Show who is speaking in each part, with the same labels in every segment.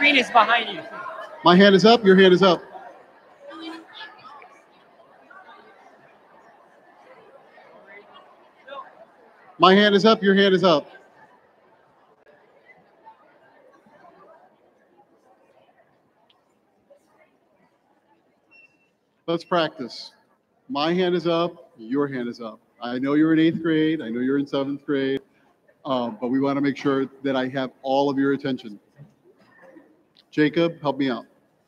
Speaker 1: screen is behind you.
Speaker 2: My hand is up, your hand is up. My hand is up, your hand is up. Let's practice. My hand is up, your hand is up. I know you're in 8th grade, I know you're in 7th grade, but we want to make sure that I have all of your attention. Jacob, help me out.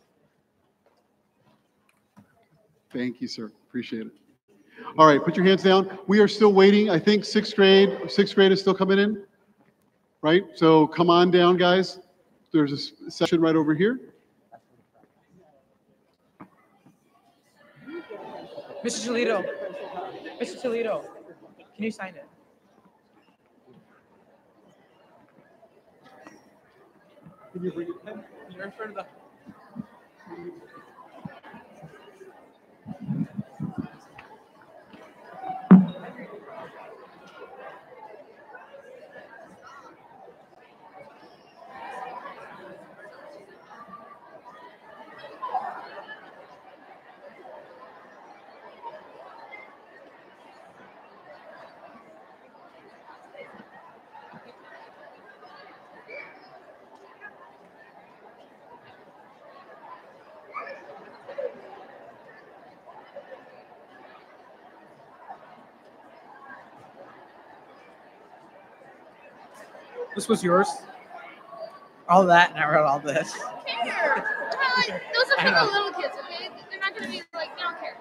Speaker 2: Thank you, sir. Appreciate it. All right, put your hands down. We are still waiting. I think 6th grade is still coming in, right? So come on down, guys. There's a session right over here.
Speaker 1: Mr. Toledo, can you sign it?
Speaker 2: Can you bring it?
Speaker 1: You're in front of the... This was yours? All that, and I wrote all this.
Speaker 3: I don't care. Those are for the little kids, okay? They're not going to be like, they don't care.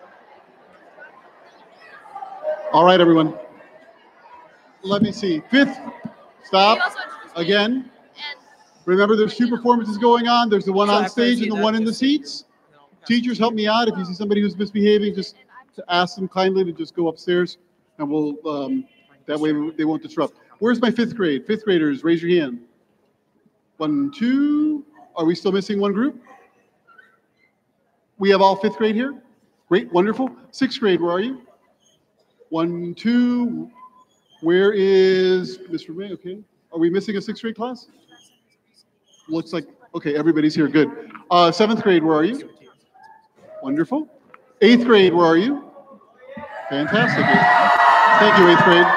Speaker 2: All right, everyone. Let me see. 5th, stop. Again. Remember, there's 2 performances going on. There's the one on stage and the one in the seats. Teachers, help me out. If you see somebody who's misbehaving, just to ask them kindly to just go upstairs, and we'll, that way they won't disrupt. Where's my 5th grade? 5th graders, raise your hand. 1, 2. Are we still missing one group? We have all 5th grade here? Great, wonderful. 6th grade, where are you? 1, 2. Where is Mr. May? Okay. Are we missing a 6th grade class? Looks like, okay, everybody's here, good. 7th grade, where are you? Wonderful. 8th grade, where are you? Fantastic. Thank you, 8th grade.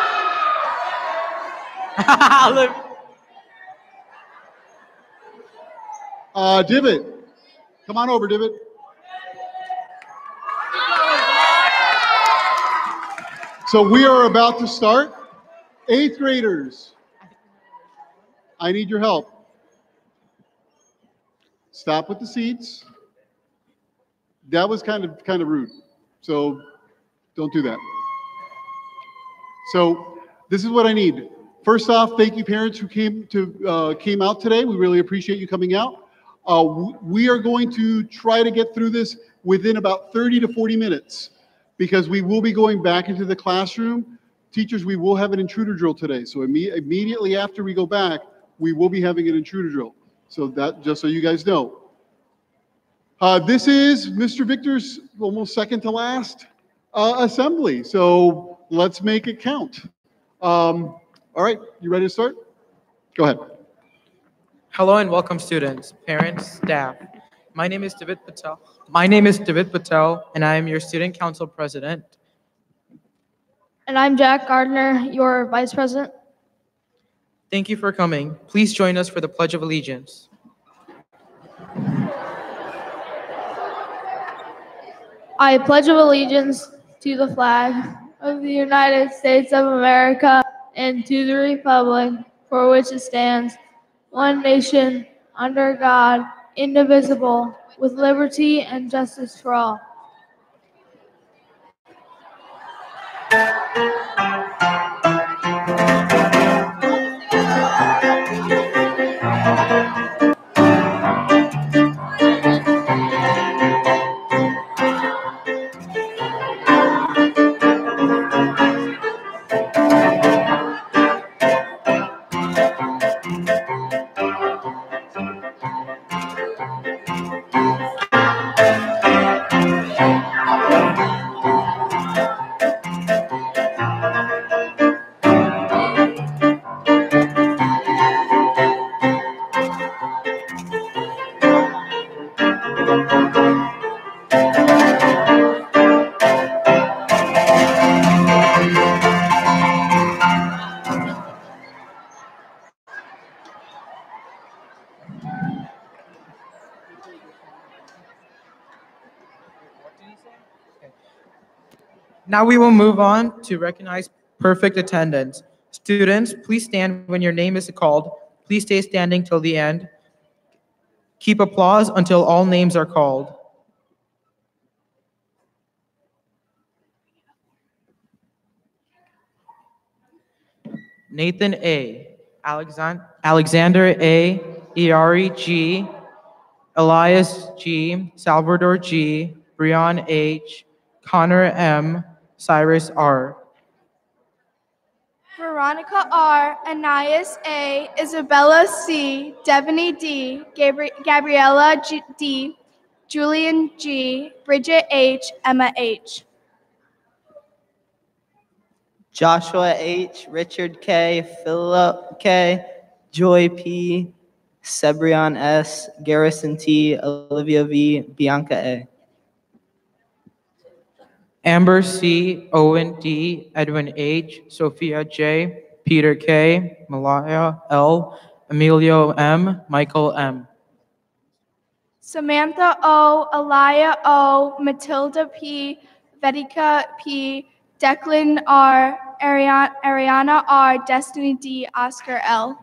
Speaker 2: Divot, come on over, Divot. So we are about to start. 8th graders, I need your help. Stop with the seats. That was kind of rude, so don't do that. So this is what I need. First off, thank you, parents who came out today. We really appreciate you coming out. We are going to try to get through this within about 30 to 40 minutes because we will be going back into the classroom. Teachers, we will have an intruder drill today. So immediately after we go back, we will be having an intruder drill. So that, just so you guys know. This is Mr. Victor's almost second to last assembly. So let's make it count. All right, you ready to start? Go ahead.
Speaker 1: Hello and welcome, students, parents, staff. My name is David Patel, and I am your student council president.
Speaker 3: And I'm Jack Gardner, your vice president.
Speaker 1: Thank you for coming. Please join us for the Pledge of Allegiance.
Speaker 3: I pledge allegiance to the flag of the United States of America and to the republic for which it stands, one nation, under God, indivisible, with liberty and justice for all.
Speaker 1: Now we will move on to recognize perfect attendance. Students, please stand when your name is called. Please stay standing till the end. Keep applause until all names are called. Nathan A. Alexander A. Iari G. Elias G. Salvador G. Brian H. Connor M. Cyrus R.
Speaker 3: Veronica R., Anais A., Isabella C., Devaney D., Gabriella D., Julian G., Bridget H., Emma H.
Speaker 4: Joshua H., Richard K., Philip K., Joy P., Sebrion S., Garrison T., Olivia V., Bianca A.
Speaker 1: Amber C., Owen D., Edwin H., Sophia J., Peter K., Malaya L., Emilio M., Michael M.
Speaker 3: Samantha O., Alaya O., Matilda P., Vedika P., Declan R., Ariana R., Destiny D., Oscar L.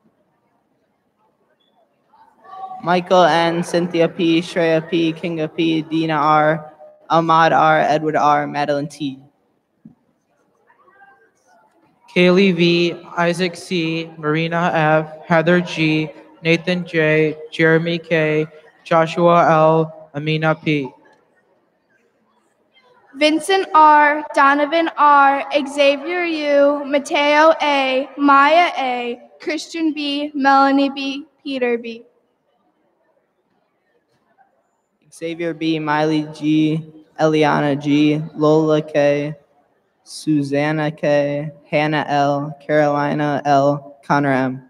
Speaker 4: Michael N., Cynthia P., Shreya P., Kinga P., Dina R., Ahmad R., Edward R., Madeline T.
Speaker 1: Kaylee V., Isaac C., Marina F., Heather G., Nathan J., Jeremy K., Joshua L., Amina P.
Speaker 3: Vincent R., Donovan R., Xavier U., Mateo A., Maya A., Christian B., Melanie B., Peter B.
Speaker 4: Xavier B., Miley G., Eliana G., Lola K., Susanna K., Hannah L., Carolina L., Connor M.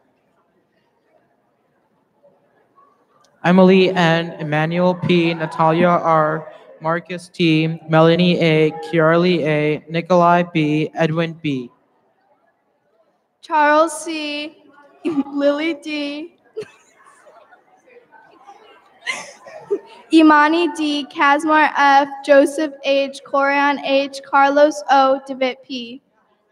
Speaker 1: Emily N., Emmanuel P., Natalia R., Marcus T., Melanie A., Kiarly A., Nikolai B., Edwin B.
Speaker 3: Charles C., Lily D., Imani D., Casmar F., Joseph H., Corian H., Carlos O., David P.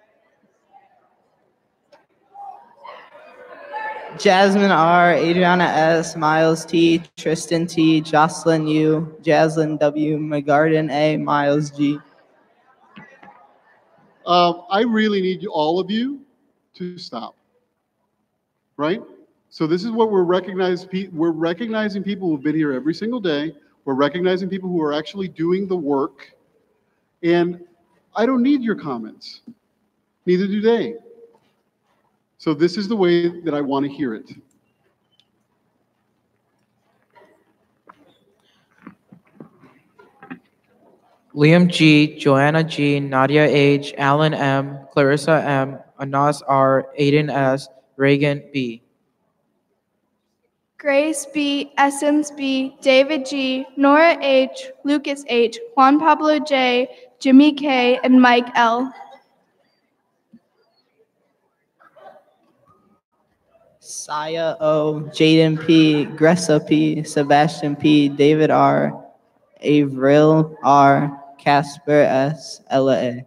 Speaker 4: Jasmine R., Adriana S., Miles T., Tristan T., Jocelyn U., Jaslyn W., McGarden A., Miles G.
Speaker 2: I really need all of you to stop. Right? So this is what we're recognizing. We're recognizing people who've been here every single day. We're recognizing people who are actually doing the work. And I don't need your comments. Neither do they. So this is the way that I want to hear it.
Speaker 1: Liam G., Joanna G., Nadia H., Alan M., Clarissa M., Anas R., Aiden S., Reagan B.
Speaker 3: Grace B., Essence B., David G., Nora H., Lucas H., Juan Pablo J., Jimmy K., and Mike L.
Speaker 4: Saya O., Jaden P., Gressa P., Sebastian P., David R., Avril R., Casper S., Ella A.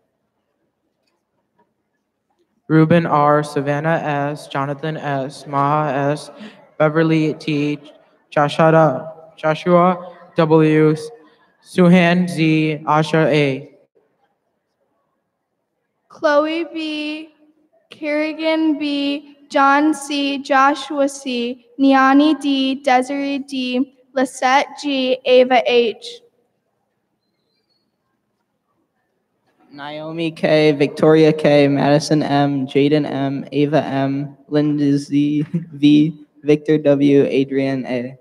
Speaker 1: Ruben R., Savannah S., Jonathan S., Maha S., Beverly T., Joshua W., Suhan Z., Asha A.
Speaker 3: Chloe B., Kerrigan B., John C., Joshua C., Niani D., Desiree D., Lisette G., Ava H.
Speaker 4: Naomi K., Victoria K., Madison M., Jaden M., Ava M., Linda Z. V., Victor W., Adrian A.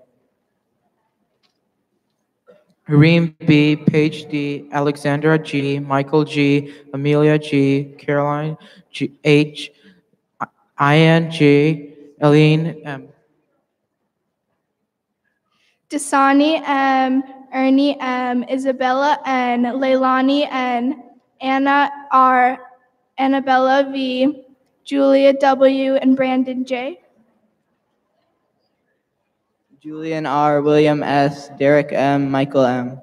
Speaker 1: Hareem B., Paige D., Alexandra G., Michael G., Amelia G., Caroline G. H., Ian G., Eileen M.
Speaker 3: Dasani M, Ernie M, Isabella N, Leilani N, Anna R, Annabella V, Julia W, and Brandon J.
Speaker 4: Julian R., William S., Derek M., Michael M.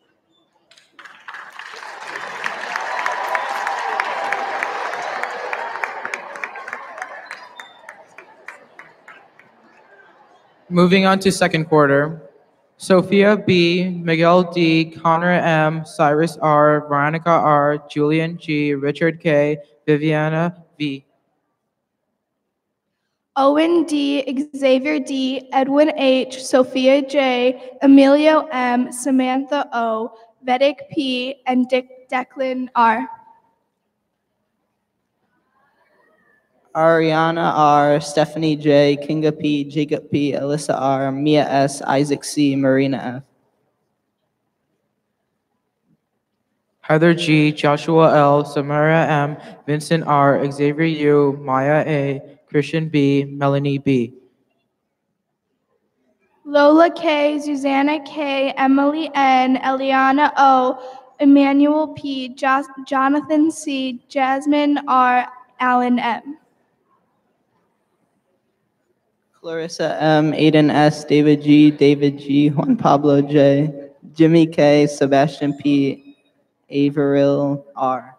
Speaker 1: Moving on to second quarter. Sophia B, Miguel D, Connor M, Cyrus R, Veronica R, Julian G, Richard K, Viviana V.
Speaker 3: Owen D, Xavier D, Edwin H, Sophia J, Emilio M, Samantha O, Vedic P, and Declan R.
Speaker 4: Ariana R., Stephanie J., Kinga P., Jacob P., Alyssa R., Mia S., Isaac C., Marina F.
Speaker 1: Heather G, Joshua L, Samara M, Vincent R, Xavier U, Maya A, Christian B, Melanie B.
Speaker 3: Lola K, Susanna K, Emily N, Eliana O, Emmanuel P, Jonathan C, Jasmine R, Alan M.
Speaker 4: Clarissa M., Aiden S., David G., Juan Pablo J., Jimmy K., Sebastian P., Averil R.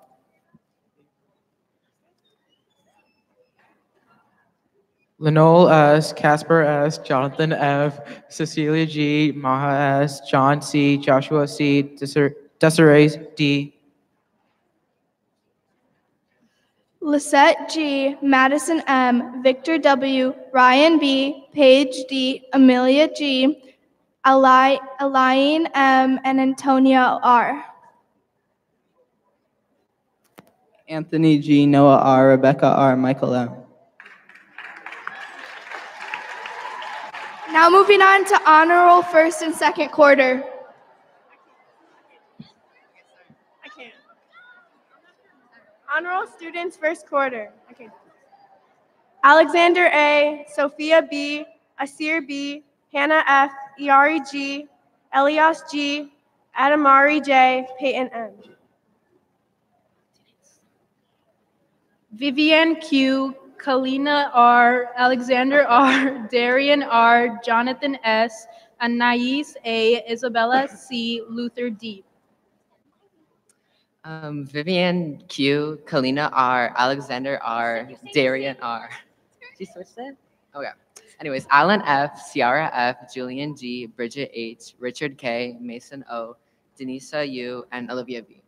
Speaker 1: Lenole S, Casper S, Jonathan F, Cecilia G, Maha S, John C, Joshua C, Desiree D.
Speaker 3: Lisette G, Madison M, Victor W, Ryan B, Paige D, Amelia G, Aline M, and Antonia R.
Speaker 4: Anthony G., Noah R., Rebecca R., Michael M.
Speaker 3: Now moving on to honor roll first and second quarter.
Speaker 5: I can't. Honor roll students first quarter. Okay. Alexander A, Sophia B, Asir B, Hannah F, Iari G, Elias G, Adamari J, Peyton M.
Speaker 6: Vivian Q, Kalina R, Alexander R, Darian R, Jonathan S, Anais A, Isabella C, Luther D.
Speaker 7: Vivian Q, Kalina R, Alexander R, Darian R. She switched it? Oh yeah. Anyways, Alan F, Ciara F, Julian G, Bridget H, Richard K, Mason O, Denisa U, and Olivia V.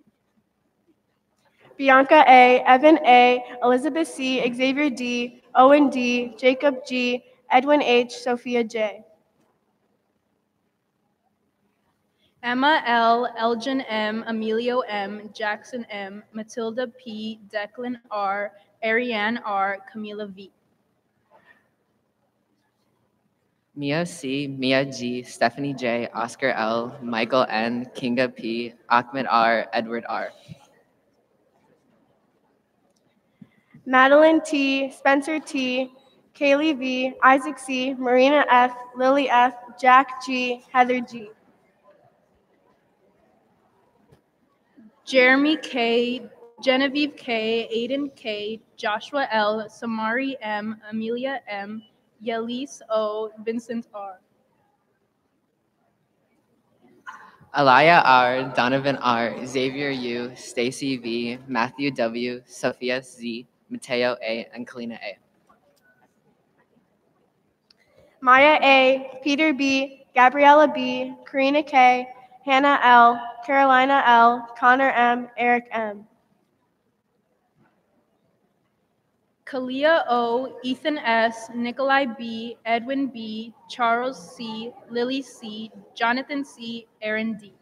Speaker 5: Bianca A, Evan A, Elizabeth C, Xavier D, Owen D, Jacob G, Edwin H, Sophia J.
Speaker 6: Emma L, Elgin M, Emilio M, Jackson M, Matilda P, Declan R, Ariane R, Camila V.
Speaker 7: Mia C, Mia G, Stephanie J, Oscar L, Michael N, Kinga P, Ahmed R, Edward R.
Speaker 5: Madeline T, Spencer T, Kaylee V, Isaac C, Marina F, Lily F, Jack G, Heather G.
Speaker 6: Jeremy K, Genevieve K, Aiden K, Joshua L, Samari M, Amelia M, Yelise O, Vincent R.
Speaker 7: Alaya R, Donovan R, Xavier U, Stacy V, Matthew W, Sophia Z, Mateo A, and Kalina A.
Speaker 5: Maya A, Peter B, Gabriella B, Karina K, Hannah L, Carolina L, Connor M, Eric M.
Speaker 6: Kalia O, Ethan S, Nikolai B, Edwin B, Charles C, Lily C, Jonathan C, Aaron D.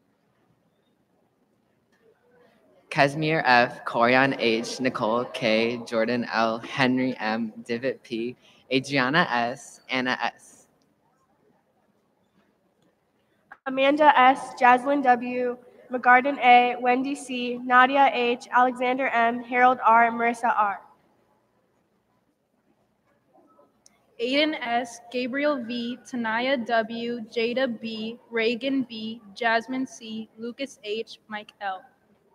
Speaker 7: Casimir F, Corian H, Nicole K, Jordan L, Henry M, Divot P, Adriana S, Anna S.
Speaker 5: Amanda S, Jaslyn W, McGarden A, Wendy C, Nadia H, Alexander M, Harold R, Marissa R.
Speaker 6: Aiden S., Gabriel V., Tanaya W., Jada B., Reagan B., Jasmine C., Lucas H., Mike L.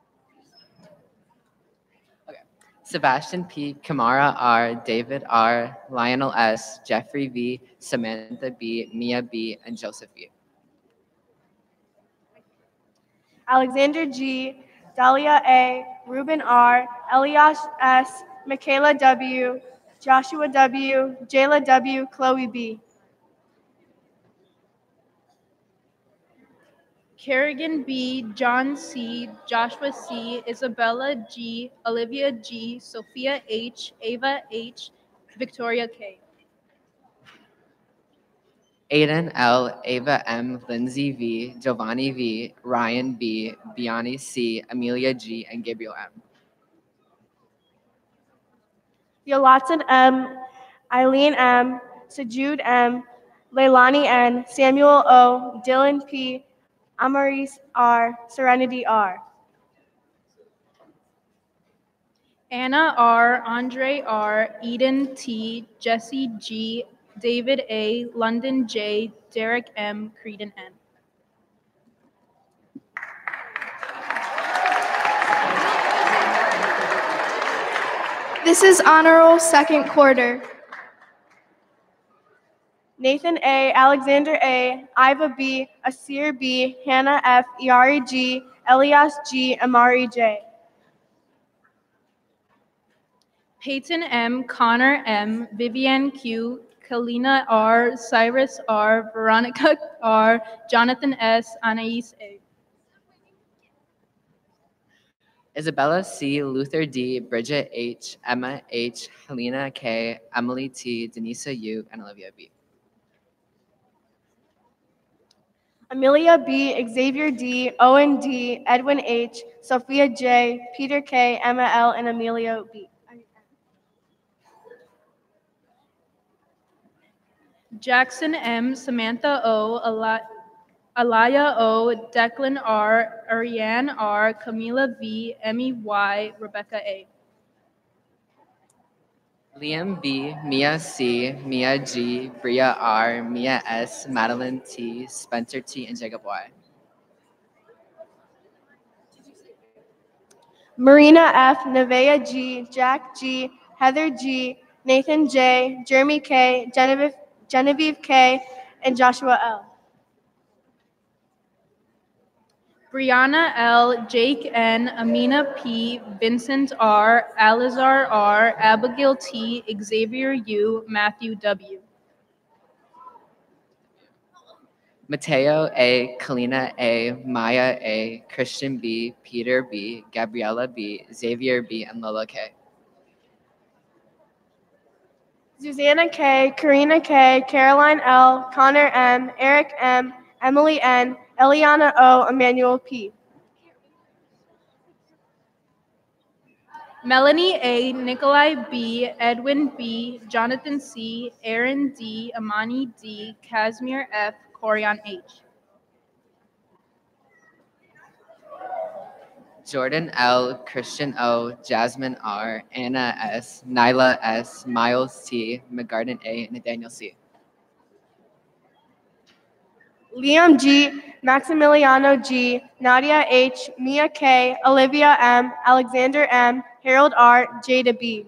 Speaker 7: Sebastian P., Kamara R., David R., Lionel S., Jeffrey V., Samantha B., Mia B., and Joseph B.
Speaker 5: Alexander G., Dahlia A., Ruben R., Elias S., Michaela W., Joshua W., Jayla W., Chloe B.
Speaker 6: Kerrigan B., John C., Joshua C., Isabella G., Olivia G., Sophia H., Ava H., Victoria K.
Speaker 7: Aiden L., Ava M., Lindsay V., Giovanni V., Ryan B., Biani C., Amelia G., and Gabriel M.
Speaker 5: Yolatson M., Eileen M., Sajud M., Leilani N., Samuel O., Dylan P., Amaris R., Serenity R.
Speaker 6: Anna R., Andre R., Eden T., Jesse G., David A., London J., Derek M., Creedon N.
Speaker 3: This is honor roll second quarter.
Speaker 5: Nathan A., Alexander A., Iva B., Asir B., Hannah F., Iari G., Elias G., Amari J.
Speaker 6: Peyton M., Connor M., Vivian Q., Kalina R., Cyrus R., Veronica R., Jonathan S., Anais A.
Speaker 7: Isabella C., Luther D., Bridget H., Emma H., Helena K., Emily T., Denisa U., and Olivia B.
Speaker 5: Amelia B., Xavier D., Owen D., Edwin H., Sophia J., Peter K., Emma L., and Amelia B.
Speaker 6: Jackson M., Samantha O., Alaya O., Declan R., Ariane R., Camila V., Emmy Y., Rebecca A.
Speaker 7: Liam B., Mia C., Mia G., Bria R., Mia S., Madeline T., Spencer T., and Jacob Y.
Speaker 5: Marina F., Nevaeh G., Jack G., Heather G., Nathan J., Jeremy K., Genevieve K., and Joshua L.
Speaker 6: Brianna L., Jake N., Amina P., Vincent R., Alizar R., Abigail T., Xavier U., Matthew W.
Speaker 7: Mateo A., Kalina A., Maya A., Christian B., Peter B., Gabriella B., Xavier B., and Lola K.
Speaker 5: Susanna K., Karina K., Caroline L., Connor M., Eric M., Emily N., Eliana O., Emmanuel P.
Speaker 6: Melanie A., Nikolai B., Edwin B., Jonathan C., Aaron D., Amani D., Casimir F., Corian H.
Speaker 7: Jordan L., Christian O., Jasmine R., Anna S., Nyla S., Miles T., McGarden A., and Nathaniel C.
Speaker 5: Liam G., Maximiliano G., Nadia H., Mia K., Olivia M., Alexander M., Harold R., Jada B.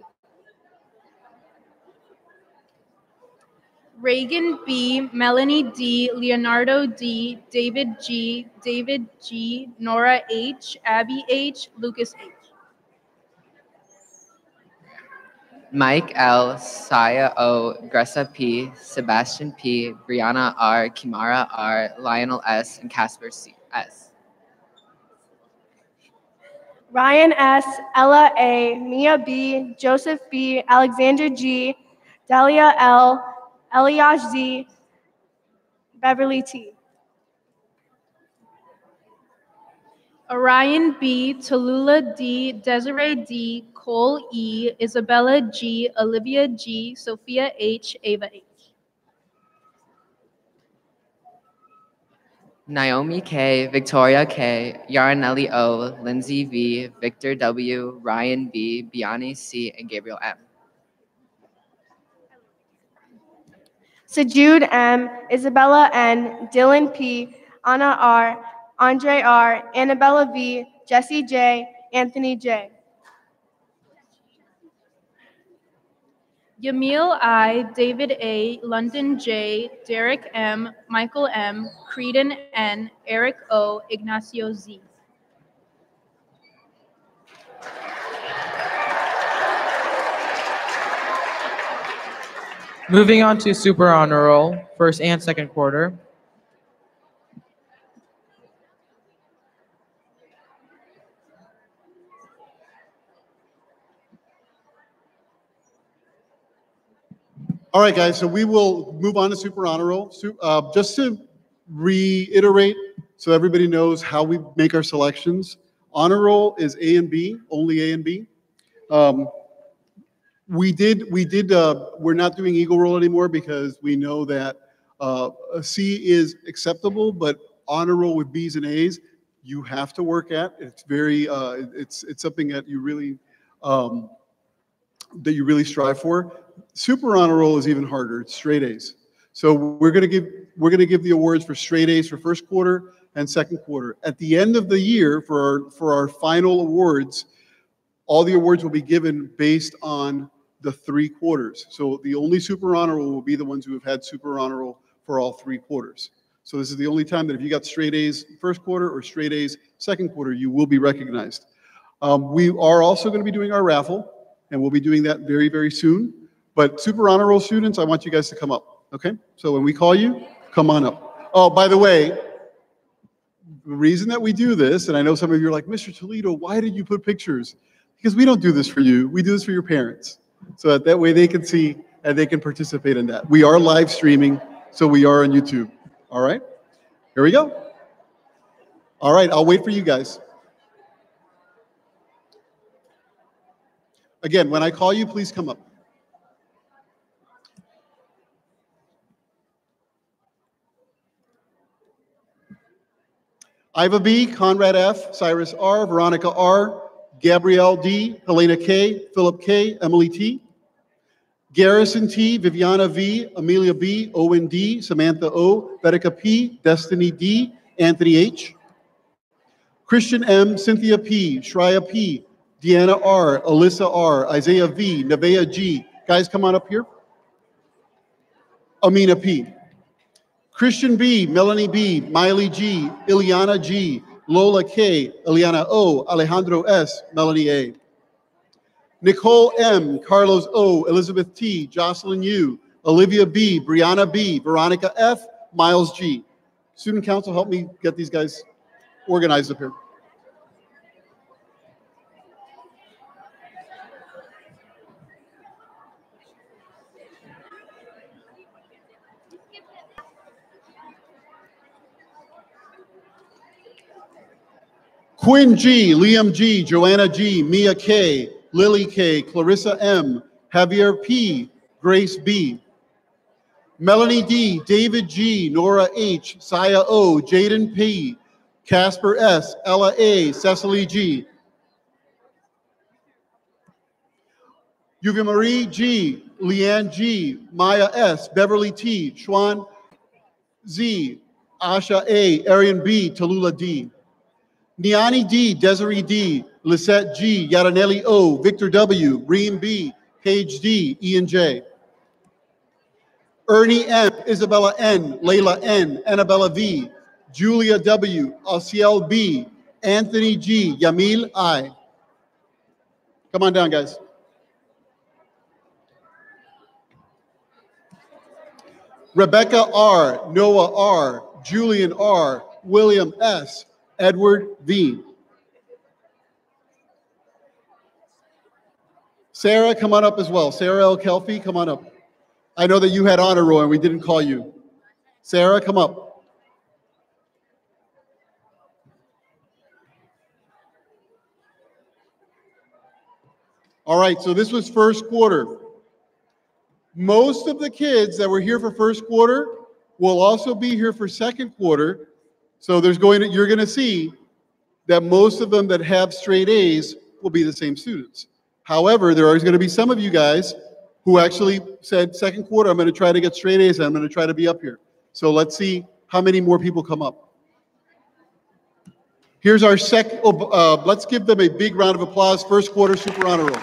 Speaker 6: Reagan B., Melanie D., Leonardo D., David G., David G., Nora H., Abby H., Lucas H.
Speaker 7: Mike L., Saya O., Gressa P., Sebastian P., Brianna R., Kimara R., Lionel S., and Casper C. S.
Speaker 5: Ryan S., Ella A., Mia B., Joseph B., Alexander G., Dahlia L., Elias Z., Beverly T.
Speaker 6: Orion B., Tallulah D., Desiree D., Cole E., Isabella G., Olivia G., Sophia H., Ava H.
Speaker 7: Naomi K., Victoria K., Yarnelli O., Lindsay V., Victor W., Ryan B., Biani C., and Gabriel M.
Speaker 5: Sajud M, Isabella N, Dylan P, Anna R, Andre R, Annabella V, Jesse J, Anthony J.
Speaker 6: Yamil I, David A, London J, Derek M, Michael M, Creedon N, Eric O, Ignacio Z.
Speaker 1: Moving on to Super Honor Roll, first and second quarter.
Speaker 2: All right, guys, so we will move on to Super Honor Roll. Just to reiterate, so everybody knows how we make our selections, Honor Roll is A and B, only A and B. We're not doing Eagle Roll anymore because we know that a C is acceptable, but Honor Roll with B's and A's, you have to work at. It's very, it's something that you really strive for. Super Honor Roll is even harder. It's straight A's. So we're gonna give the awards for straight A's for first quarter and second quarter. At the end of the year, for our final awards, all the awards will be given based on the 3 quarters. So the only Super Honor Roll will be the ones who have had Super Honor Roll for all 3 quarters. So this is the only time that if you got straight A's first quarter or straight A's second quarter, you will be recognized. We are also going to be doing our raffle, and we'll be doing that very, very soon. But Super Honor Roll students, I want you guys to come up, okay? So when we call you, come on up. Oh, by the way, the reason that we do this, and I know some of you are like, Mr. Toledo, why did you put pictures? Because we don't do this for you. We do this for your parents. So that way they can see and they can participate in that. We are live streaming, so we are on YouTube. All right? Here we go. All right, I'll wait for you guys. Again, when I call you, please come up. Iva B, Conrad F, Cyrus R, Veronica R, Gabrielle D, Helena K, Philip K, Emily T, Garrison T, Viviana V, Amelia B, Owen D, Samantha O, Vetica P, Destiny D, Anthony H, Christian M, Cynthia P, Shreya P, Deanna R, Alyssa R, Isaiah V, Nevaeh G. Guys, come on up here. Amina P. Christian B, Melanie B, Miley G, Ileana G, Lola K, Eliana O, Alejandro S, Melanie A. Nicole M, Carlos O, Elizabeth T, Jocelyn U, Olivia B, Brianna B, Veronica F, Miles G. Student council, help me get these guys organized up here. Quinn G, Liam G, Joanna G, Mia K, Lily K, Clarissa M, Javier P, Grace B, Melanie D, David G, Nora H, Saya O, Jaden P, Casper S, Ella A, Cecily G, Yuvia Marie G, Leanne G, Maya S, Beverly T, Schwan Z, Asha A, Arian B, Tallulah D, Niani D, Desiree D, Lisette G, Yaranelli O, Victor W, Reem B, Paige D, Ian J, Ernie M, Isabella N, Layla N, Annabella V, Julia W, Asiel B, Anthony G, Yamil I. Come on down, guys. Rebecca R, Noah R, Julian R, William S, Edward V. Sarah, come on up as well. Sarah L. Kelfi, come on up. I know that you had honor roll and we didn't call you. Sarah, come up. All right, so this was first quarter. Most of the kids that were here for first quarter will also be here for second quarter. So you're going to see that most of them that have straight A's will be the same students. However, there are going to be some of you guys who actually said, second quarter, I'm going to try to get straight A's and I'm going to try to be up here. So let's see how many more people come up. Here's our second, let's give them a big round of applause. First quarter super honor roll.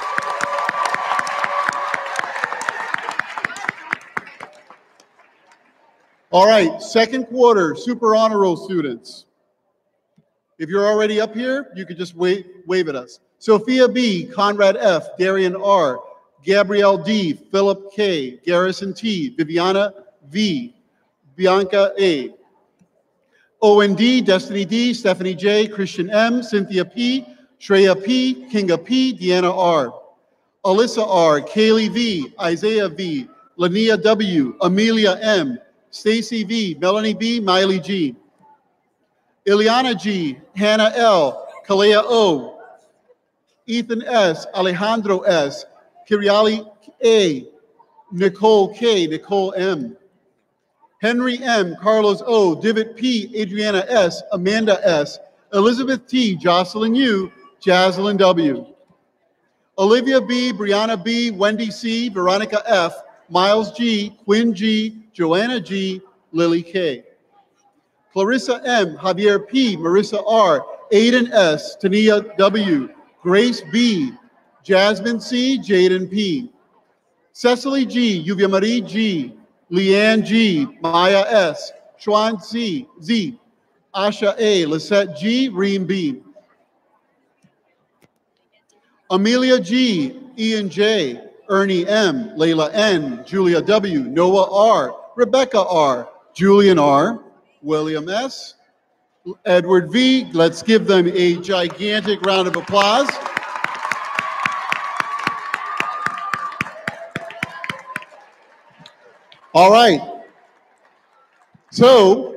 Speaker 2: All right, second quarter super honor roll students. If you're already up here, you could just wave at us. Sophia B, Conrad F, Darian R, Gabrielle D, Philip K, Garrison T, Viviana V, Bianca A, Owen D, Destiny D, Stephanie J, Christian M, Cynthia P, Shreya P, Kinga P, Deanna R, Alyssa R, Kaylee V, Isaiah V, Lania W, Amelia M, Stacy V, Melanie B, Miley G, Ileana G, Hannah L, Kalea O, Ethan S, Alejandro S, Kiriali A, Nicole K, Nicole M, Henry M, Carlos O, Divot P, Adriana S, Amanda S, Elizabeth T, Jocelyn U, Jaslyn W, Olivia B, Brianna B, Wendy C, Veronica F, Miles G, Quinn G, Joanna G, Lily K, Clarissa M, Javier P, Marissa R, Aiden S, Tania W, Grace B, Jasmine C, Jaden P, Cecily G, Yuvia Marie G, Leanne G, Maya S, Schwan C, Z, Asha A, Lisette G, Reem B, Amelia G, Ian J, Ernie M, Layla N, Julia W, Noah R, Rebecca R, Julian R, William S, Edward V. Let's give them a gigantic round of applause. All right. So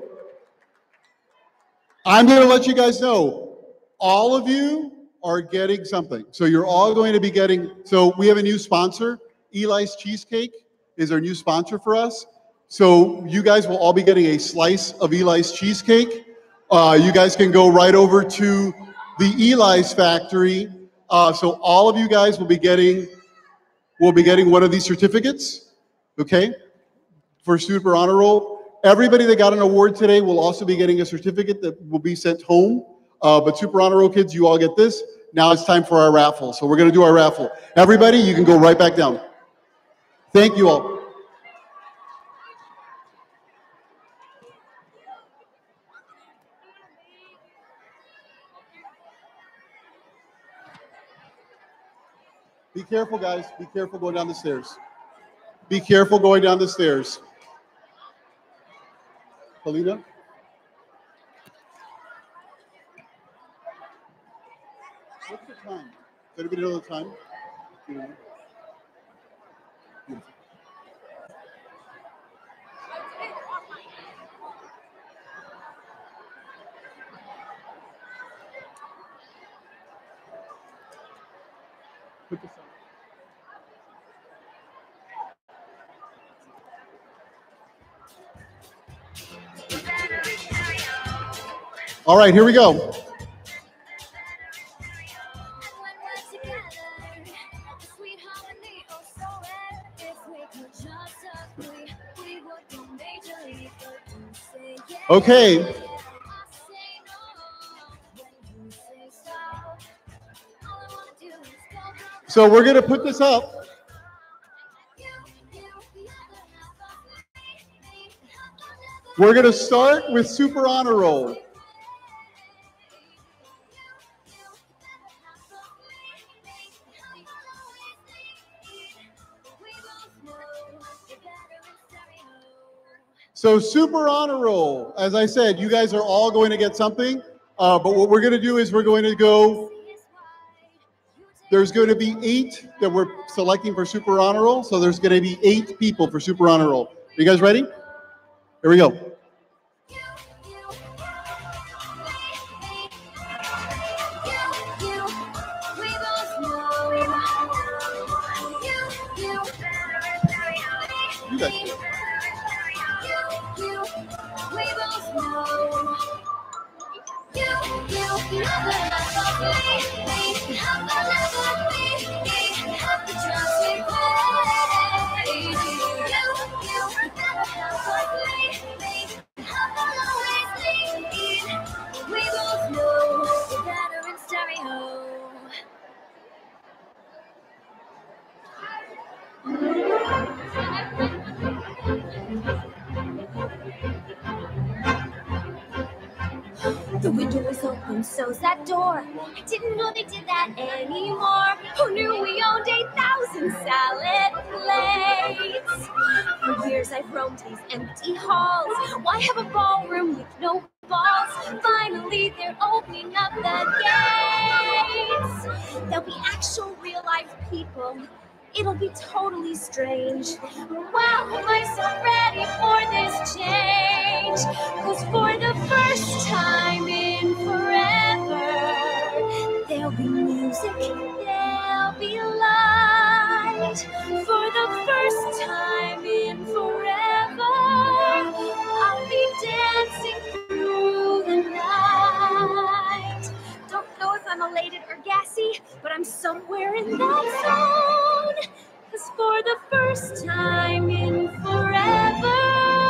Speaker 2: I'm going to let you guys know, all of you are getting something. So you're all going to be getting, so we have a new sponsor. Eli's Cheesecake is our new sponsor for us. So you guys will all be getting a slice of Eli's Cheesecake. You guys can go right over to the Eli's factory. So all of you guys will be getting one of these certificates, okay, for Super Honor Roll. Everybody that got an award today will also be getting a certificate that will be sent home. But Super Honor Roll kids, you all get this. Now it's time for our raffle. So we're going to do our raffle. Everybody, you can go right back down. Thank you all. Be careful, guys. Be careful going down the stairs. Be careful going down the stairs. Paulina? What's the time? Does anybody know the time? Yeah. Put this on. All right, here we go. Okay. So we're going to put this up. We're going to start with Super Honor Roll. So Super Honor Roll, as I said, you guys are all going to get something. But what we're going to do is we're going to go, there's going to be 8 that we're selecting for Super Honor Roll. So there's going to be 8 people for Super Honor Roll. Are you guys ready? Here we go. You guys do it.
Speaker 8: The window was open, so's that door. I didn't know they did that anymore. Who knew we owned 8,000 salad plates? For years I've roamed these empty halls. Why have a ballroom with no balls? Finally they're opening up the gates. There'll be actual real life people. It'll be totally strange. Wow, am I so ready for this change? 'Cause for the first time in forever, there'll be music, there'll be light. For the first time in forever, I'll be dancing through the night. Don't know if I'm elated or gassy, but I'm somewhere in that zone. 'Cause for the first time in forever,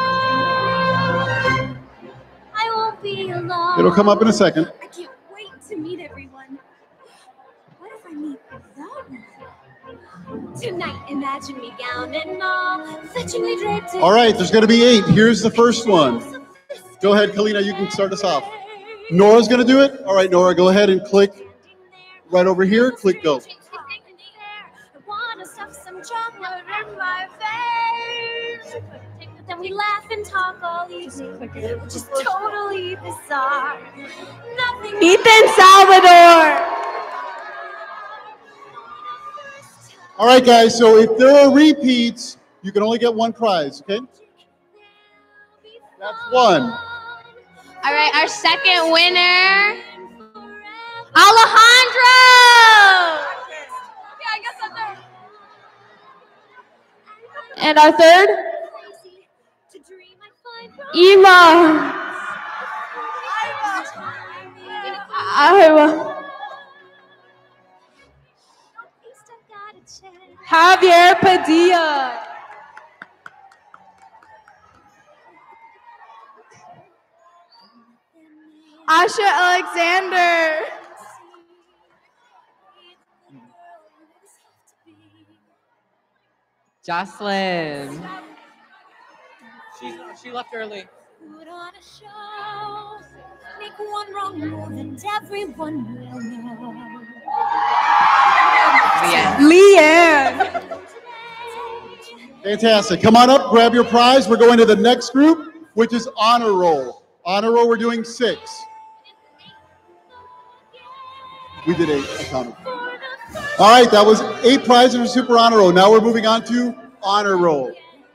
Speaker 8: I won't be alone.
Speaker 2: It'll come up in a second.
Speaker 8: I can't wait to meet everyone. What if I meet without one? Tonight, imagine me gown and all, fetchingly draped in.
Speaker 2: All right, there's going to be 8. Here's the first one. Go ahead, Kalina, you can start us off. Nora's going to do it. All right, Nora, go ahead and click right over here. Click go.
Speaker 8: I wanna stuff some chocolate in my face. Then we laugh and talk all evening, which is totally bizarre. Nothing.
Speaker 5: Ethan Salvador.
Speaker 2: All right, guys, so if there are repeats, you can only get one prize, okay? That's one.
Speaker 9: All right, our second winner, Alejandro.
Speaker 8: Yeah, I guess I'm there.
Speaker 3: And our third, Ema. Iowa.
Speaker 6: Javier Padilla.
Speaker 5: Asha Alexander.
Speaker 7: Jocelyn.
Speaker 1: She left early.
Speaker 8: Put on a show, make one wrong move and everyone will know.
Speaker 6: Leanne.
Speaker 2: Fantastic. Come on up, grab your prize. We're going to the next group, which is honor roll. Honor roll, we're doing 6. We did 8, I counted. All right, that was 8 prizes for Super Honor Roll. Now we're moving on to Honor Roll.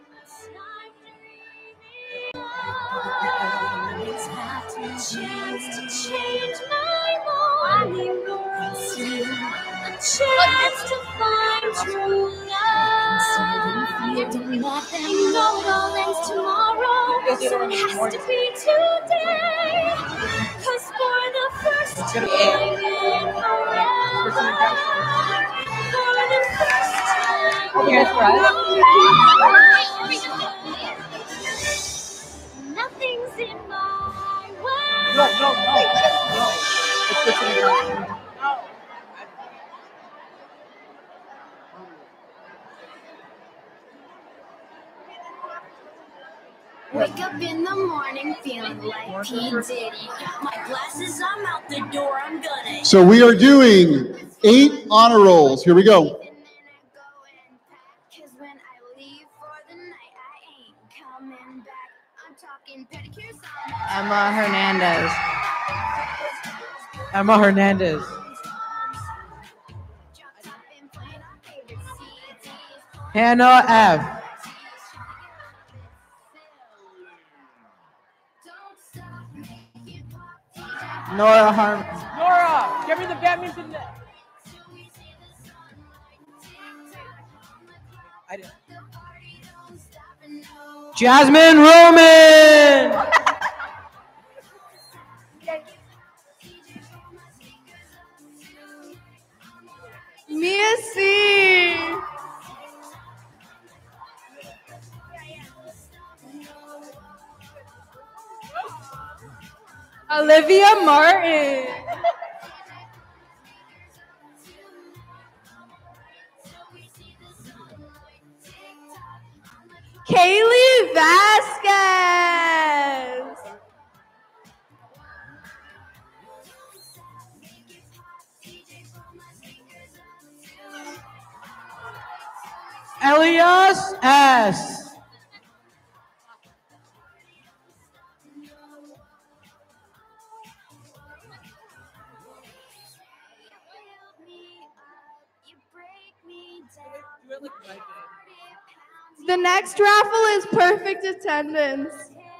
Speaker 8: Chance to find true love. Don't let them know it all ends tomorrow. So it has to be today. 'Cause for the first time in forever, for the first time in nothing's in my way.
Speaker 1: No.
Speaker 8: Wake up in the morning feeling like P. Diddy. My glasses, I'm out the door, I'm gonna.
Speaker 2: So we are doing 8 honor rolls. Here we go.
Speaker 4: Emma Hernandez.
Speaker 1: Emma Hernandez. Hannah F.
Speaker 4: Nora Harmon.
Speaker 1: Nora, give me the badminton net. I did. Jasmine Roman.
Speaker 5: Mia C.
Speaker 6: Olivia Martin.
Speaker 5: Kaylee Vasquez.
Speaker 1: Elias S.
Speaker 5: The next raffle is perfect attendance.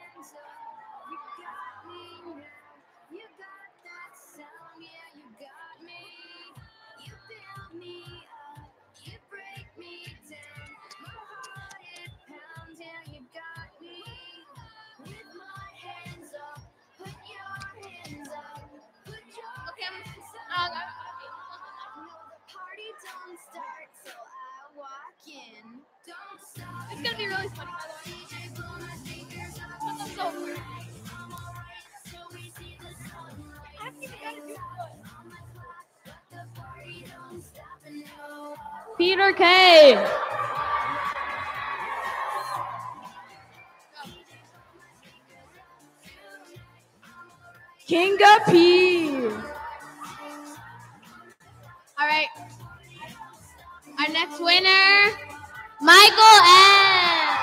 Speaker 9: It's gonna be really funny.
Speaker 3: Peter K.
Speaker 5: Kinga P.
Speaker 9: All right. Our next winner, Michael N.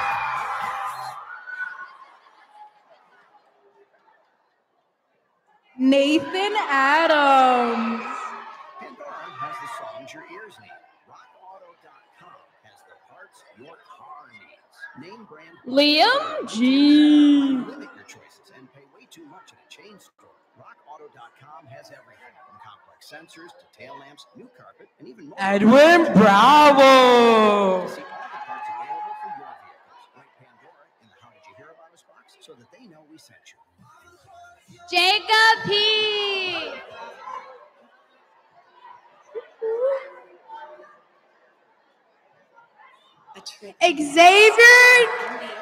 Speaker 5: Nathan Adams.
Speaker 10: Pandora has the songs your ears need. RockAuto.com has the parts your car needs. Name brand.
Speaker 3: Liam G.
Speaker 10: Limit your choices and pay way too much at a chain store. RockAuto.com has everything from complex sensors to tail lamps, new carpet, and even more.
Speaker 1: Edwin Bravo.
Speaker 10: See all the parts available for your vehicles. Write Pandora in the How Did You Hear About Us box so that they know we sent you.
Speaker 9: Jacob P.
Speaker 5: Xavier.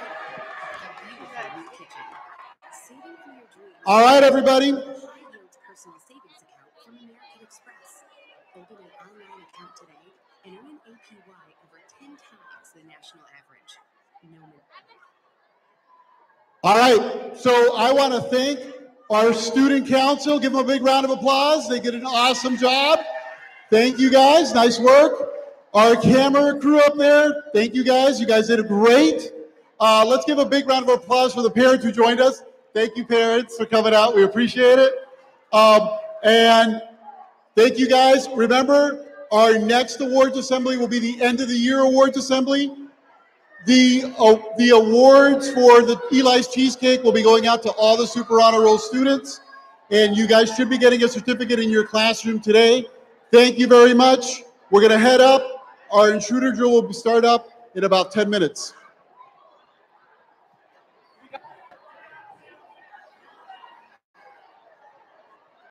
Speaker 2: All right, everybody.
Speaker 11: Personal savings account from American Express. Open an online account today and earn an APY over 10 times the national average. No more.
Speaker 2: All right, so I want to thank our student council. Give them a big round of applause. They did an awesome job. Thank you guys, nice work. Our camera crew up there, thank you guys. You guys did great. Let's give a big round of applause for the parents who joined us. Thank you, parents, for coming out. We appreciate it. And thank you guys. Remember, our next awards assembly will be the end of the year awards assembly. The awards for the Eli's Cheesecake will be going out to all the Super Honor Roll students. And you guys should be getting a certificate in your classroom today. Thank you very much. We're going to head up. Our intruder drill will start up in about 10 minutes.